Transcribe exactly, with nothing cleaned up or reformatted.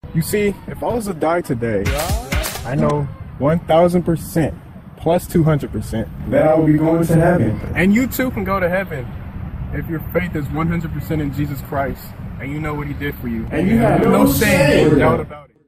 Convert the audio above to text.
You see, if I was to die today, I know one thousand percent plus two hundred percent that I will be going to heaven. And you too can go to heaven if your faith is one hundred percent in Jesus Christ and you know what he did for you. And you have no shame or doubt about it.